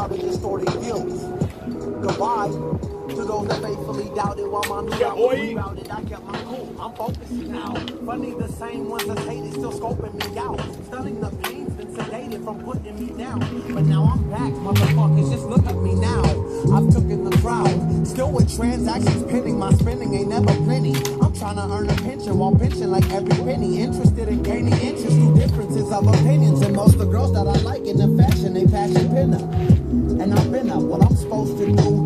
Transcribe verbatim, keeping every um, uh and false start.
out of distorted views. Goodbye to those that faithfully doubted while my new Yeah, boy. routed. I kept my cool. I'm focused now. Funny, the same ones that hated still scoping me out. Stunning the pain's been sedated from putting me down. But now I'm back, motherfuckers. Just look at me now. I've taken the crowd. Still with transactions pending. My spending ain't never plenty. I'm trying to earn a pension while pinching like every penny. Interested in gaining interest through differences of opinions. And most of the girls that I like in the fashion, they passion pinner. And I've been up what I'm supposed to do.